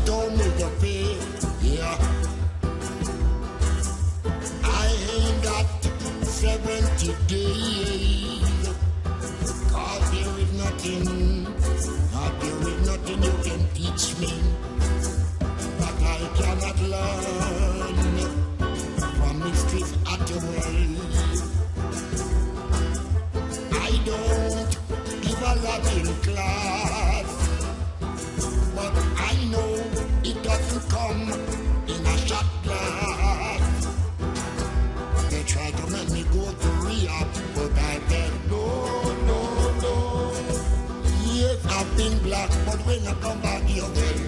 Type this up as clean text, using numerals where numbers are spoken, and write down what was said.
told me to pay. Yeah. I ain't got 70 days. Cause there is nothing, there is nothing you can teach me that I cannot learn from mysteries at the way. I don't give a Latin class, but I know it doesn't come in a shot glass. They try to make me go to rehab, but I said no. Yes, I've been black, but when I come back here, well,